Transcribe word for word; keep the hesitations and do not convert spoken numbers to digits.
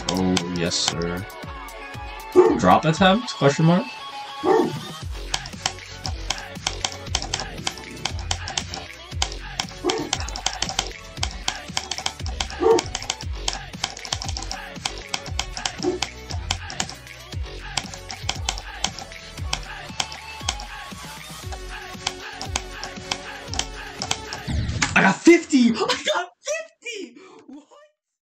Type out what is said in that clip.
Oh, yes, sir. Drop attempt? Question mark? I got fifty! I got